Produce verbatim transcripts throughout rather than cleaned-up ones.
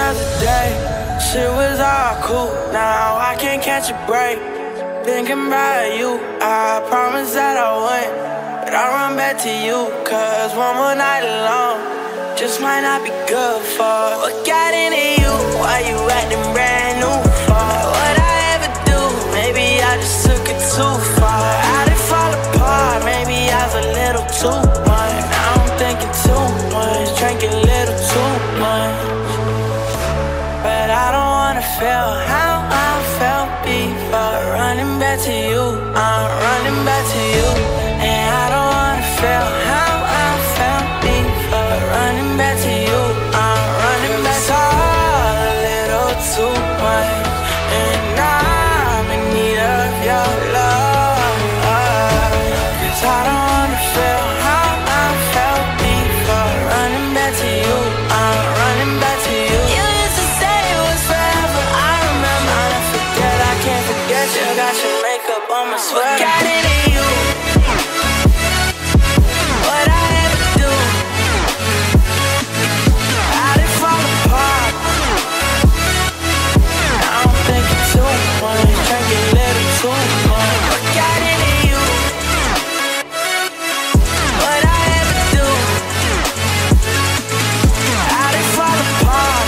other day, shit was all cool. Now I can't catch a break. Thinking about you, I promised that I wouldn't, but I run back to you, cause one more night alone just might not be good for. What got into you? Why you acting brand new for? What I ever do? Maybe I just took it too far. I didn't fall apart, maybe I was a little too much. Now I'm thinking too much, drinking a little too much. But I don't wanna feel how I felt before. Running back to you, I'm running back to you. And I don't wanna feel how I felt before. Running back to you, I'm running back to you. It's all a little too much, and I'm in need of your love. Cause I don't wanna feel how I felt before. Running back to you, I'm running back to you. You used to say it was forever, I remember. I forget, I can't forget you. Got your makeup on my sweater. What got into you? What I ever do? I didn't fall apart. Now I'm thinking too much, drinking a little too much. What got into you? What I ever do? I didn't fall apart.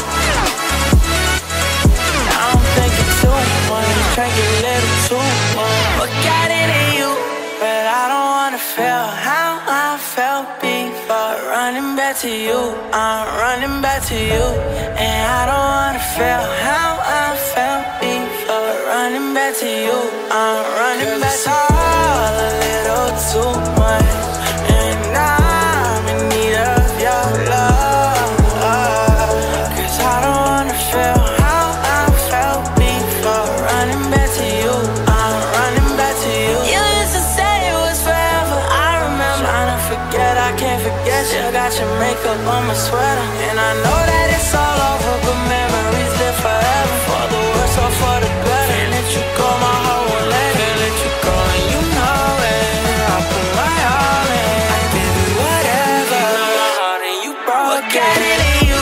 Now I'm thinking too much, drinking a little too much. What got into you? But I don't wanna feel how I felt before. Running back to you, I'm running back to you. And I don't wanna feel how I felt before. Running back to you, I'm running back to you. It's all a little too much, and I'm in need of your love. Cause I don't wanna feel how I felt before. Running back to you, I'm running back to you. You used to say it was forever, I remember. Trying to forget, I can't forget you. Got your makeup on my sweater, and I know that it's all over, but memories live forever. For the worse or for the better. Can't let you go, my heart won't let it. Can't let you go, and you know it. I put my all in, I give you whatever. You know my heart and you broke. What got into you?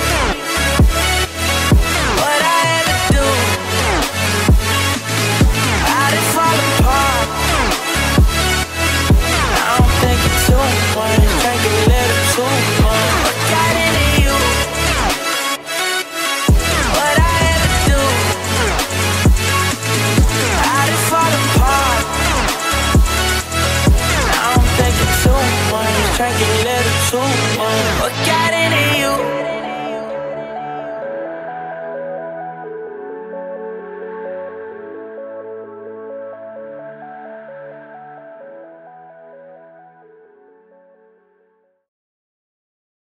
What I ever do? I didn't fall apart. Now I'm thinking too much, drinking a little too much. What got into you? What I ever do? I didn't fall apart. Now I'm thinking too much, drinking a little too much.